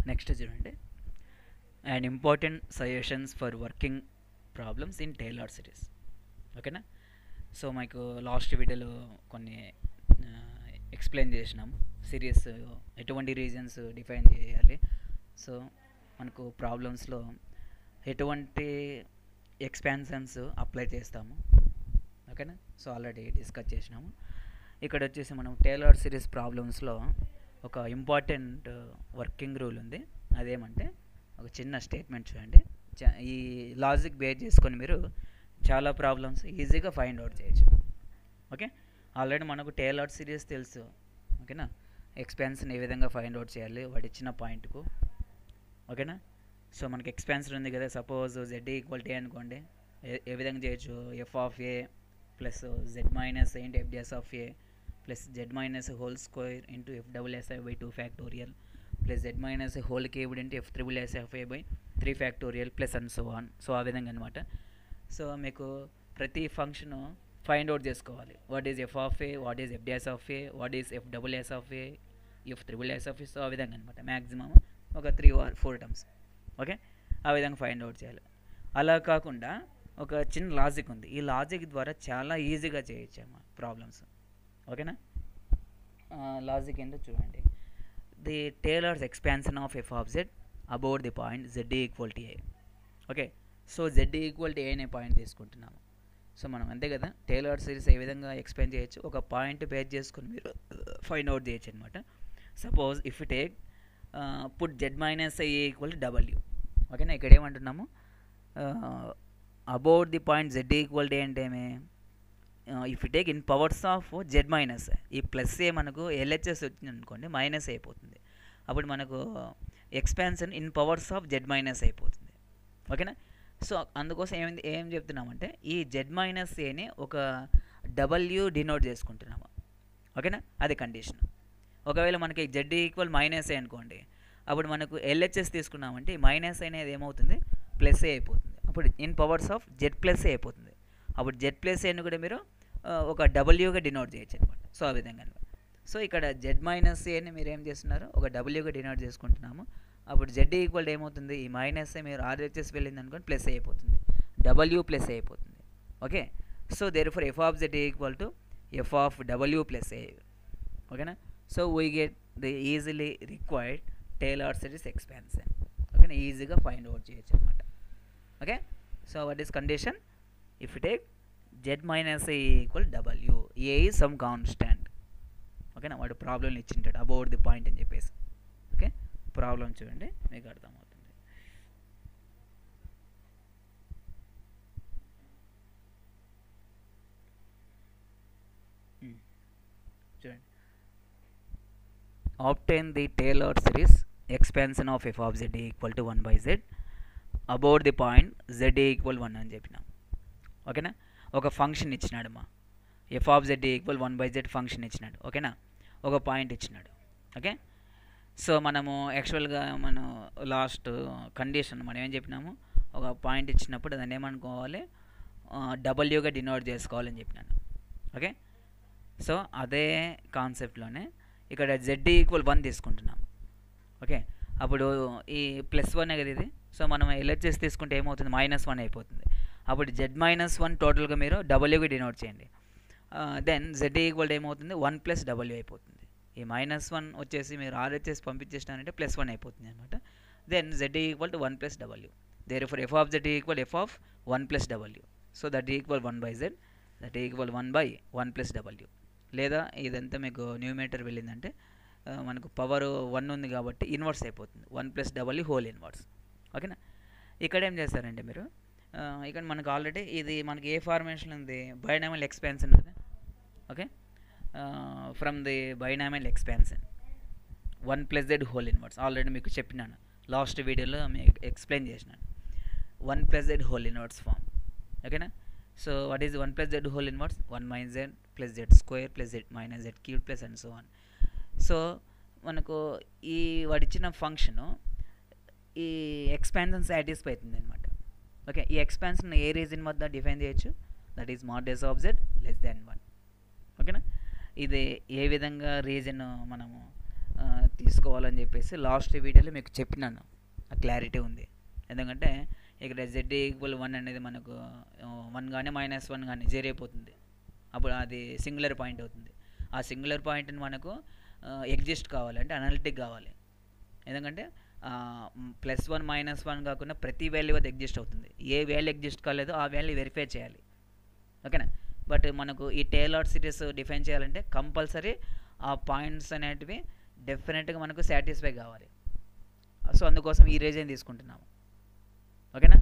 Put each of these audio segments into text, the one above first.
Next చూడండి, and important suggestions for working problems in Taylor series. ఓకేనా. So మనకు last వీడియోలో కొన్ని ఎక్స్ప్లెయిన్ చేసినాము. సిరీస్ ఎటువంటి రీజన్స్ డిఫైన్ చేయాలి, సో మనకు ప్రాబ్లమ్స్లో ఎటువంటి ఎక్స్పాన్షన్స్ అప్లై చేస్తాము. ఓకేనా. సో ఆల్రెడీ డిస్కస్ చేసినాము. ఇక్కడ వచ్చేసి మనం టేలర్ సిరీస్ ప్రాబ్లమ్స్లో ఒక ఇంపార్టెంట్ వర్కింగ్ రూల్ ఉంది. అదేమంటే ఒక చిన్న స్టేట్మెంట్ చూడండి. ఈ లాజిక్ బేస్ చేసుకొని మీరు చాలా ప్రాబ్లమ్స్ ఈజీగా ఫైండ్ అవుట్ చేయొచ్చు. ఓకే. ఆల్రెడీ మనకు టేలర్ సిరీస్ తెలుసు. ఓకేనా. ఎక్స్పాన్షన్ ఏ విధంగా ఫైండ్ అవుట్ చేయాలి వాడు ఇచ్చిన పాయింట్కు. ఓకేనా. సో మనకి ఎక్స్పాన్షన్ ఉంది కదా, సపోజ్ జెడ్ ఈక్వల్ టీ అనుకోండి. ఏ విధంగా చేయొచ్చు, F of A plus Z minus into F dash of A plus Z minus whole square into F double S I by 2 factorial plus Z minus whole cubed into F triple S F A by 3 factorial plus and so on. So ఆ విధంగా అనమాట. So మీకు ప్రతి function find out చేసుకోవాలి. What is F of A, what is F dash of A, what is F double S of A, F triple S of A. So ఆ విధంగా అనమాట. Maximum ఒక 3 or 4 టర్మ్స్. ఓకే. ఆ విధంగా find out చేయాలి. అలా కాకుండా ఒక చిన్న లాజిక్ ఉంది. ఈ లాజిక్ ద్వారా చాలా ఈజీగా చేయొచ్చమ్మా ప్రాబ్లమ్స్. ఓకేనా. లాజిక్ ఏంటో చూడండి. The Taylor's expansion of F of Z about the point Z equal to A. Okay. So Z equal to A అనే పాయింట్ తీసుకుంటున్నాము. సో మనం అంతే కదా, టేలర్ సిరీస్ ఏ విధంగా ఎక్స్ప్లెయిన్ చేయొచ్చు, ఒక పాయింట్ బేస్ చేసుకొని మీరు ఫైండ్ అవుట్ చేయొచ్చు అనమాట. Suppose if you take put Z minus I equal to W. ఓకేనా. ఇక్కడ ఏమంటున్నాము, about the point Z equal to A అంటే ఏమే, if you take in powers of Z minus, ఈ ప్లస్ ఏ మనకు ఎల్హెచ్ఎస్ వచ్చింది అనుకోండి, మైనస్ అయిపోతుంది. అప్పుడు మనకు expansion in powers of Z minus అయిపోతుంది. ఓకేనా. సో అందుకోసం ఏం చెప్తున్నామంటే ఈ జెడ్ మైనస్ ఏని ఒక డబ్ల్యూ డినోట్ చేసుకుంటున్నాము. ఓకేనా. అది కండిషన్. ఒకవేళ మనకి జెడ్ ఈక్వల్ మైనస్ ఏ అనుకోండి, అప్పుడు మనకు ఎల్హెచ్ఎస్ తీసుకున్నామంటే ఈ మైనస్ అనేది ఏమవుతుంది, ప్లస్ ఏ అయిపోతుంది. అప్పుడు in powers of Z plus A అయిపోతుంది. అప్పుడు జెడ్ ప్లస్ ఏని కూడా మీరు ఒక డబ్ల్యూగా డినోట్ చేయొచ్చు అనమాట. సో ఆ విధంగా అనమాట. సో ఇక్కడ జెడ్ మైనస్ ఏని మీరు ఏం చేస్తున్నారు, ఒక డబ్ల్యూగా డినోట్ చేసుకుంటున్నాము. అప్పుడు జెడ్ ఈక్వల్ ఏమవుతుంది, ఈ మైనస్ ఏ మీరు ఆర్హెచ్ఎస్ వెళ్ళింది అనుకోండి, ప్లస్ అయిపోతుంది, డబ్ల్యూ ప్లస్ అయిపోతుంది. Okay. So therefore F of Z equal to F of W plus A. ఓకేనా. So we get the easily required Taylor series expansion. ఓకేనా. ఈజీగా ఫైండ్ అవుట్ చేయొచ్చు అనమాట. Okay. So what is condition, if you take Z minus A equal W, A is some constant. ఓకేనా. వాడు problem ఇచ్చింటాడు about the point అని చెప్పేసి. Okay. Problem చూడండి, మీకు అర్థమవుతుంది. చూడండి, obtain the Taylor series expansion of f of z equal to 1 by z about the point z equal 1 అని చెప్పినాం. ఓకేనా. ఒక ఫంక్షన్ ఇచ్చినాడు మా F of Z equal 1 by z function ఇచ్చినాడు. ఓకేనా. ఒక పాయింట్ ఇచ్చినాడు. ఓకే. సో మనము యాక్చువల్గా మనం లాస్ట్ కండిషన్ మనం ఏం చెప్పినాము, ఒక పాయింట్ ఇచ్చినప్పుడు దాన్ని ఏమనుకోవాలి, డబ్ల్యూగా డినోట్ చేసుకోవాలని చెప్పినాను. ఓకే. సో అదే కాన్సెప్ట్లోనే ఇక్కడ జెడ్ ఈక్వల్ 1 తీసుకుంటున్నాం. ఓకే. అప్పుడు ఈ +1 కదా ఇది. సో మనం ఎల్హెచ్ఎస్ తీసుకుంటే ఏమవుతుంది, -1 అయిపోతుంది. అప్పుడు జెడ్ -1 టోటల్గా మీరు డబ్ల్యూగా డినోట్ చేయండి. దెన్ జెడ్ ఈక్వల్ ఏమవుతుంది, 1 + డబ్ల్యూ అయిపోతుంది. ఈ -1 వచ్చేసి మీరు ఆర్హెచ్ఎస్ పంపించేసినారంటే +1 అయిపోతుంది అనమాట. Then Z equal to 1 + W. Therefore F of Z equal F of 1 + W. So that equal 1 by z, that equal 1 by 1 + W. లేదా ఇదంతా మీకు న్యూమరేటర్ వెళ్ళిందంటే మనకు పవర్ 1 ఉంది కాబట్టి ఇన్వర్స్ అయిపోతుంది, 1 + డబ్ల్యూ హోల్ ఇన్వర్స్. ఓకేనా. ఇక్కడ ఏం చేస్తారంటే మీరు ఇక్కడ మనకు ఆల్రెడీ ఇది మనకి ఏ ఫార్మేషన్ ఉంది, బైనామియల్ ఎక్స్పాన్షన్ కదా. Okay. From the binomial expansion 1 + z whole inverse already మీకు చెప్పినాను, లాస్ట్ వీడియోలో మీకు ఎక్స్ప్లెయిన్ చేసినాను. 1 + z హోల్ ఇన్వర్స్ ఫామ్. ఓకేనా. So what is 1 + z whole inverse, 1 - z + z square + z - z cube plus and so on. So మనకు ఈ వాడిచ్చిన function ఈ ఎక్స్పాన్షన్ సాటిస్ఫై అవుతుంది అనమాట. ఓకే. ఈ ఎక్స్పాన్షన్ ఏ రీజన్ వద్ద డిఫైన్ చేయొచ్చు, that is modulus of z <1. ఓకేనా. ఇది ఏ విధంగా రీజన్ మనము తీసుకోవాలని చెప్పేసి లాస్ట్ వీడియోలో మీకు చెప్పినాను. ఆ క్లారిటీ ఉంది. ఎందుకంటే ఇక్కడ z=1 అనేది మనకు 1 కానీ -1 కానీ 0 అయిపోతుంది. అప్పుడు అది సింగులర్ పాయింట్ అవుతుంది. ఆ సింగులర్ పాయింట్ని మనకు ఎగ్జిస్ట్ కావాలి అంటే అనలిటిక్ కావాలి. ఎందుకంటే +1 -1 కాకుండా ప్రతి వాల్యూ వద్ద ఎగ్జిస్ట్ అవుతుంది. ఏ వాల్యూ ఎగ్జిస్ట్ కాలేదో ఆ వాల్యూ వెరిఫై చేయాలి. ఓకేనా. బట్ మనకు ఈ టేలర్ సిరీస్ డిఫైన్ చేయాలంటే కంపల్సరీ ఆ పాయింట్స్ అనేటివి డెఫినెట్గా మనకు సాటిస్ఫై కావాలి. సో అందుకోసం ఈ రీజన్ తీసుకుంటున్నాము. ఓకేనా.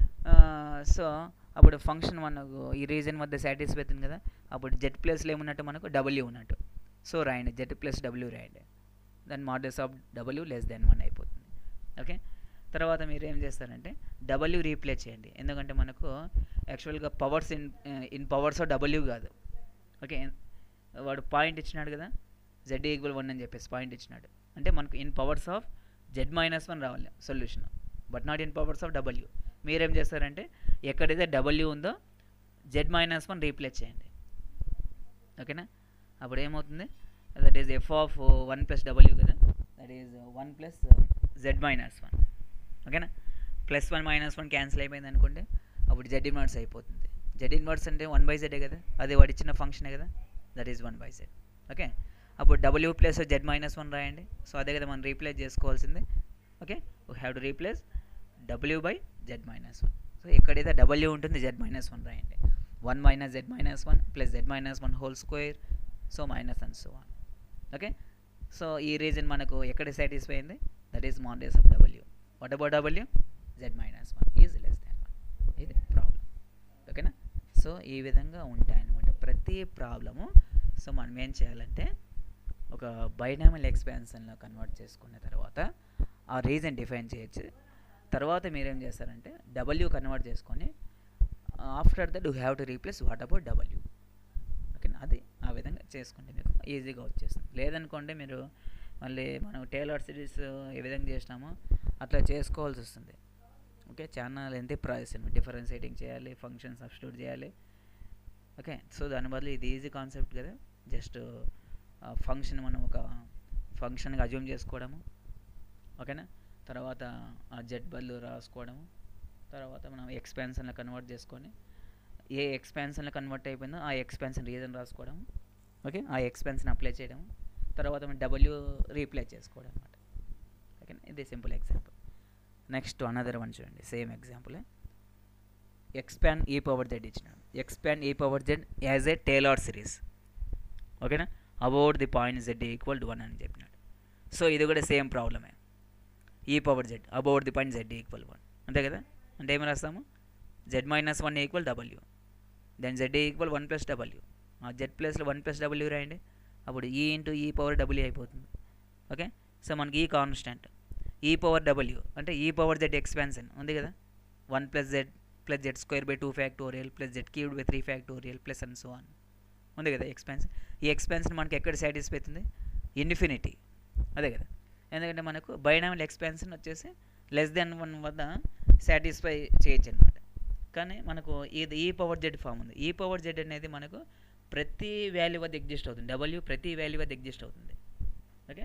సో అప్పుడు ఫంక్షన్ మనకు ఈ రీజన్ వద్ద సాటిస్ఫై అవుతుంది కదా. అప్పుడు జెడ్ ప్లస్లో ఏమున్నట్టు మనకు డబ్ల్యూ ఉన్నట్టు. సో రాయండి z+w రాయండి. దాని మాడ్యులస్ ఆఫ్ w <1 అయిపోతుంది. ఓకే. తర్వాత మీరు ఏం చేస్తారంటే w రీప్లేస్ చేయండి. ఎందుకంటే మనకు యాక్చువల్గా powers in powers of w కాదు. ఓకే. వాడు పాయింట్ ఇచ్చినాడు కదా, z=1 అని చెప్పేసి పాయింట్ ఇచ్చినాడు. అంటే మనకు ఇన్ పవర్స్ ఆఫ్ z-1 రావాలి solution, but not in powers of w. మీరేం చేస్తారంటే ఎక్కడైతే w ఉందో z-1 రీప్లేస్ చేయండి. ఓకేనా. అప్పుడు ఏమవుతుంది, దట్ ఈస్ f(1 + w) కదా, దట్ ఈస్ 1 + z-1. ఓకేనా. +1 -1 క్యాన్సిల్ అయిపోయింది అనుకోండి, అప్పుడు z-1 అయిపోతుంది. z-1 అంటే 1/z కదా, అది వాడు ఇచ్చిన ఫంక్షనే కదా, దట్ ఈస్ 1/z. ఓకే. అప్పుడు w + z-1 రాయండి. సో అదే కదా మనం రీప్లేస్ చేసుకోవాల్సింది. Okay. We have to replace w/z-1. So ఎక్కడైతే w ఉంటుంది z-1 రాయండి. 1 - z-1 + z-1 whole square, so minus and so on. Okay. So ఈ రీజన్ మనకు ఎక్కడ సాటిస్ఫై అయింది, that is modulus of w. What about w? z-1 is <1. ఇది problem. ఓకేనా. So ఈ విధంగా ఉంటాయన్నమాట ప్రతి ప్రాబ్లము. సో మనం ఏం చేయాలంటే ఒక బైనామియల్ ఎక్స్పాన్షన్లో కన్వర్ట్ చేసుకున్న తర్వాత ఆ రీజన్ డిఫైన్ చేయొచ్చు. తర్వాత మీరేం చేస్తారంటే w కన్వర్ట్ చేసుకొని after that you have to replace what about w. ఓకేనా. అది ఆ విధంగా చేసుకుంటే మీకు ఈజీగా వచ్చేస్తుంది. లేదనుకోండి మీరు మళ్ళీ మనం టేలర్ సిరీస్ ఏ విధంగా చేసినామో అట్లా చేసుకోవాల్సి వస్తుంది. ఓకే. చాలా లెంతీ ప్రాసెస్ అనమాట. డిఫరెన్షియేటింగ్ చేయాలి, ఫంక్షన్ సబ్స్టిట్యూట్ చేయాలి. ఓకే. సో దాని బదులు ఇది ఈజీ కాన్సెప్ట్ కదా, జస్ట్ ఫంక్షన్ మనం ఒక ఫంక్షన్గా అజ్యూమ్ చేసుకోవడము. ఓకేనా. తర్వాత ఆ జెడ్ బదులు రాసుకోవడము. తర్వాత మనం ఎక్స్పాన్షన్లో కన్వర్ట్ చేసుకొని ఏ ఎక్స్పాన్షన్లో కన్వర్ట్ అయిపోయిందో ఆ ఎక్స్పాన్షన్ రీజన్ రాసుకోవడం. ఓకే. ఆ ఎక్స్పాన్షన్ అప్లై చేయడం. తర్వాత మనం w రీప్లేస్ చేసుకోవడం అనమాట. ఓకే. ఇది simple example. Next another one చూడండి, సేమ్ ఎగ్జాంపుల్. ఎక్స్పాండ్ e⁻z ఇచ్చినాడు. Expand e⁻z as a Taylor series. ఓకేనా. అబౌట్ ది పాయింట్ z=1 అని చెప్పినాడు. సో ఇది కూడా సేమ్ ప్రాబ్లమే. e⁻z about the point z=1 అంతే కదా. అంటే ఏమి రాస్తాము, z-1 = w, then z=1 + w. ఆ z ప్లేస్లో 1 + w రాయండి. అప్పుడు e/e⁻w అయిపోతుంది. ఓకే. సో మనకి ఈ కాన్స్టెంట్ e⁻w అంటే e⁻z ఎక్స్పాన్షన్ ఉంది కదా, 1 + z + z² 2 + z³ 3 and so on ఉంది కదా ఎక్స్పాన్షన్. ఈ ఎక్స్పాన్షన్ మనకి ఎక్కడ సాటిస్ఫై అవుతుంది, ఇన్ఫినిటీ. అదే కదా. ఎందుకంటే మనకు బైనామియల్ ఎక్స్పాన్షన్ వచ్చేసి <1 వద్ద సాటిస్ఫై చేయొచ్చు అనమాట. కానీ మనకు ఇది e⁻z ఫామ్ ఉంది. e⁻z అనేది మనకు ప్రతి వాల్యూ వద్ద ఎగ్జిస్ట్ అవుతుంది. w ప్రతి వాల్యూ వద్ద ఎగ్జిస్ట్ అవుతుంది. Okay.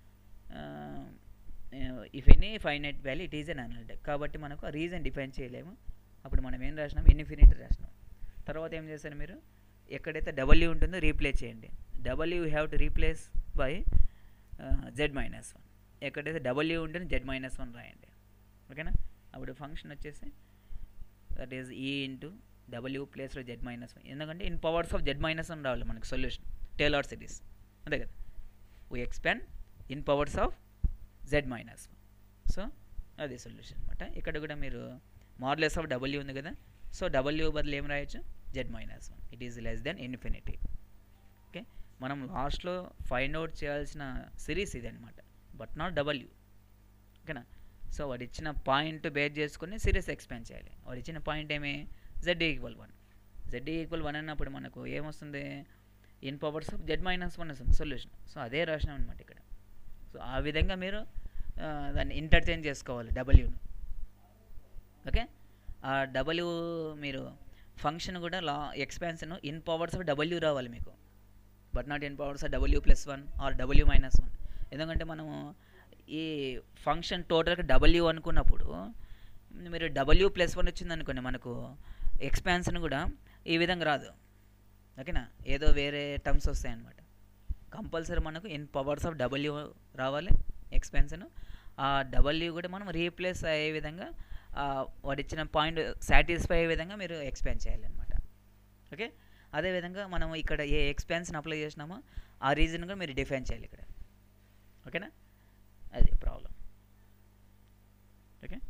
If any finite value it is an analytic. కాబట్టి మనకు ఆ రీజన్ డిఫైన్ చేయలేము. అప్పుడు మనం ఏం రాసినాం, ఇన్ఫినిటీ రాసినాం. తర్వాత ఏం చేస్తారు మీరు, ఎక్కడైతే w ఉంటుందో రీప్లేస్ చేయండి. w you have to replace by z-1. ఎక్కడైతే w ఉంటుందో z-1 రాయండి. ఓకేనా. అప్పుడు ఫంక్షన్ వచ్చేసి దట్ ఈజ్ e/w ప్లేస్లో z-1. ఎందుకంటే ఇన్ పవర్స్ ఆఫ్ z-1 రావాలి మనకు సొల్యూషన్ టేలర్ సిరీస్. అంతే కదా. We expand in powers of z-1. So అది సొల్యూషన్ అనమాట. ఇక్కడ కూడా మీరు మాడ్యులస్ ఆఫ్ w ఉంది కదా, సో w బదులు ఏం రాయొచ్చు, z-1. It is <∞. ఓకే. మనం లాస్ట్లో ఫైండ్ అవుట్ చేయాల్సిన సిరీస్ ఇది అనమాట, బట్ నాట్ w. ఓకేనా. సో వాడు ఇచ్చిన పాయింట్ బేస్ చేసుకుని సిరీస్ ఎక్స్పాండ్ చేయాలి. వాడు ఇచ్చిన పాయింట్ ఏమి, z=1. z=1 అన్నప్పుడు మనకు ఏమొస్తుంది, ఇన్ పవర్స్ ఆఫ్ z-1 వస్తుంది సొల్యూషన్. సో అదే రాసినాం అనమాట ఇక్కడ. సో ఆ విధంగా మీరు దాన్ని ఇంటర్చేంజ్ చేసుకోవాలి wను. ఓకే. ఆ w మీరు ఫంక్షన్ కూడా expansion in powers of w రావాలి మీకు, but not in powers of w+1 or w-1. ఎందుకంటే మనము ఈ ఫంక్షన్ టోటల్గా డబ్ల్యూ అనుకున్నప్పుడు మీరు డబ్ల్యూ ప్లస్ వన్ వచ్చింది అనుకోండి, మనకు ఎక్స్పాన్షన్ కూడా ఈ విధంగా రాదు. ఓకేనా, ఏదో వేరే టర్మ్స్ వస్తాయన్నమాట. కంపల్సరీ మనకు ఇన్ పవర్స్ ఆఫ్ డబ్ల్యూ రావాలి ఎక్స్పాన్షన్. ఆ డబ్ల్యూ కూడా మనం రీప్లేస్ అయ్యే విధంగా వాడు ఇచ్చిన పాయింట్ సాటిస్ఫై అయ్యే విధంగా మీరు ఎక్స్పాండ్ చేయాలన్నమాట. ఓకే, అదేవిధంగా మనం ఇక్కడ ఏ ఎక్స్పాన్షన్ అప్లై చేసినామో ఆ రీజన్ కూడా మీరు డిఫైన్ చేయాలి ఇక్కడ. ఓకేనా, అది ప్రాబ్లం. ఓకే,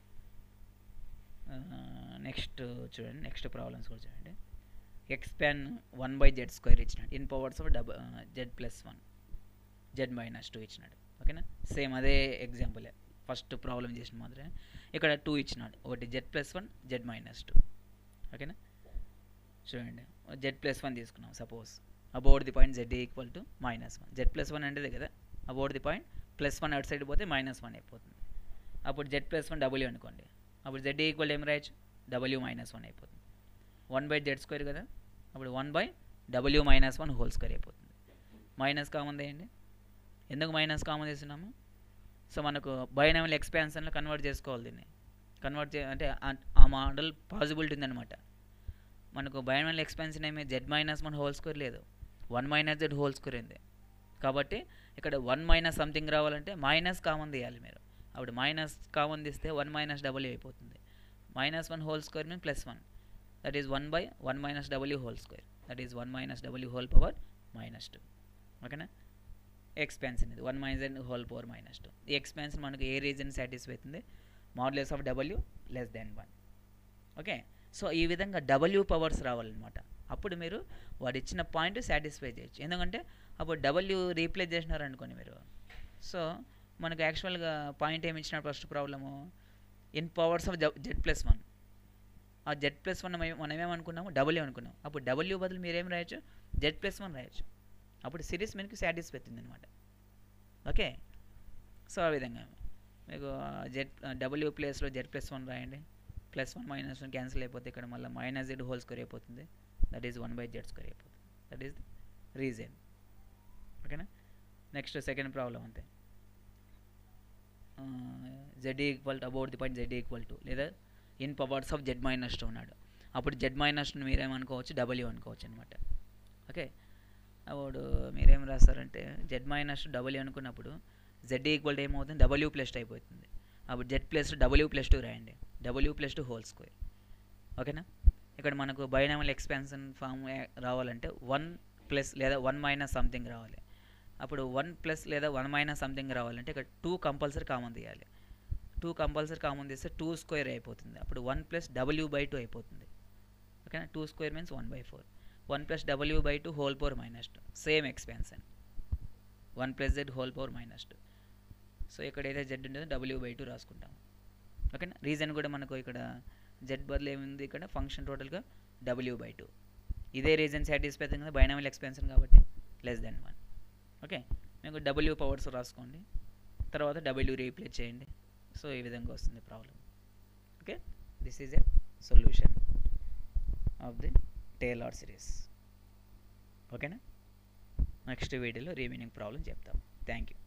నెక్స్ట్ చూడండి, నెక్స్ట్ ప్రాబ్లమ్స్ కూడా చూడండి. ఎక్స్పాండ్ 1/z² ఇచ్చినాడు, in powers of z+1 z-2 ఇచ్చినాడు. ఓకేనా, సేమ్ అదే ఎగ్జాంపులే, ఫస్ట్ ప్రాబ్లం చేసిన మాత్రమే. ఇక్కడ 2 ఇచ్చినాడు, ఒకటి z+1 z-2. ఓకేనా, చూడండి z+1 తీసుకున్నాం. Suppose about the point z = -1. z+1 అంటే కదా అబౌట్ ది పాయింట్ +1 అటు సైడ్ పోతే -1 అయిపోతుంది. అప్పుడు z+1 w అనుకోండి, అప్పుడు z ఏం రాయొచ్చు, w-1 అయిపోతుంది. 1/z² కదా, అప్పుడు 1/w-1² అయిపోతుంది. మైనస్ కామన్ తీయండి. ఎందుకు మైనస్ కామన్ తీస్తున్నాము? సో మనకు బైనామియల్ ఎక్స్పాన్షన్లో కన్వర్ట్ చేసుకోవాలి. దీన్ని కన్వర్ట్ అంటే ఆ మోడల్ పాసిబిలిటీ ఉందన్నమాట. మనకు బైనామియల్ ఎక్స్పాన్షన్ ఏమి z-1² లేదు, 1 - z² ఉంది. కాబట్టి ఇక్కడ 1 - సంథింగ్ రావాలంటే మైనస్ కామన్ తీయాలి మీరు. అప్పుడు మైనస్ కామన్ తీస్తే 1 - w అయిపోతుంది. -1² means +1, that is 1/1 - w², that is 1 - w² -2. ఓకేనా, ఎక్స్పాన్షన్ ఇది 1 - z² -2. ఈ ఎక్స్పాన్షన్ మనకు ఏ రీజన్ సాటిస్ఫై అవుతుంది, modulus of w <1. Okay, so ఈ విధంగా w పవర్స్ రావాలన్నమాట. అప్పుడు మీరు వాడు ఇచ్చిన పాయింట్ సాటిస్ఫై చేయొచ్చు. ఎందుకంటే అప్పుడు w రీప్లేస్ చేసినారు అనుకోండి మీరు. సో మనకు యాక్చువల్గా పాయింట్ ఏమి ఇచ్చినారు first problem, in powers of z+1. ఆ z+1 మనం ఏమనుకున్నాము, w అనుకున్నాము. అప్పుడు w బదులు మీరు ఏం రాయొచ్చు, z+1 రాయొచ్చు. అప్పుడు సిరీస్ మనకి సాటిస్ఫై అవుతుంది అనమాట. ఓకే, సో ఆ విధంగా మీకు w ప్లేస్లో z+1 రాయండి. +1 -1 క్యాన్సిల్ అయిపోతే ఇక్కడ మళ్ళీ -z² అయిపోతుంది. దట్ ఈస్ 1/z² అయిపోతుంది. That is the reason. ఓకేనా, నెక్స్ట్ సెకండ్ ప్రాబ్లం అంతే. z about the point z లేదా ఇన్ పవర్స్ ఆఫ్ z-2 ఉన్నాడు. అప్పుడు z-2 మీరేమనుకోవచ్చు, w అనుకోవచ్చు అనమాట. ఓకే, అప్పుడు మీరేం రాస్తారంటే z-w అనుకున్నప్పుడు z ఏమవుతుంది, w+2 అయిపోతుంది. అప్పుడు z+w+2 రాయండి, w+2². ఓకేనా, ఇక్కడ మనకు బైనామియల్ ఎక్స్పాన్షన్ ఫామ్ రావాలంటే 1+ లేదా 1 - సంథింగ్ రావాలి. అప్పుడు 1+ లేదా 1 - సంథింగ్ రావాలంటే ఇక్కడ 2 కంపల్సరీ కామన్ తీయాలి. 2 కంపల్సరీ కామన్ తీస్తే 2² అయిపోతుంది. అప్పుడు 1 + w/2 అయిపోతుంది. ఓకేనా, 2² means 1/4. 1 + w/2 -2. Same expansion 1 + z² -2. So ఇక్కడ ఏదైతే z ఉంటుందో w/2 రాసుకుంటాము. ఓకేనా, రీజన్ కూడా మనకు ఇక్కడ z బదులు ఏముంది, ఇక్కడ ఫంక్షన్ టోటల్గా w/2. ఇదే రీజన్ సాటిస్ఫై అవుతుంది కదా, బైనామియల్ ఎక్స్పాన్షన్ కాబట్టి <1. ఓకే, మీకు w పవర్స్ రాసుకోండి, తర్వాత w రీప్లేస్ చేయండి. సో ఈ విధంగా వస్తుంది problem. Okay, this is a solution of the Taylor series. ఓకేనా, నెక్స్ట్ వీడియోలో రిమైనింగ్ ప్రాబ్లం చెప్తాం. Thank you.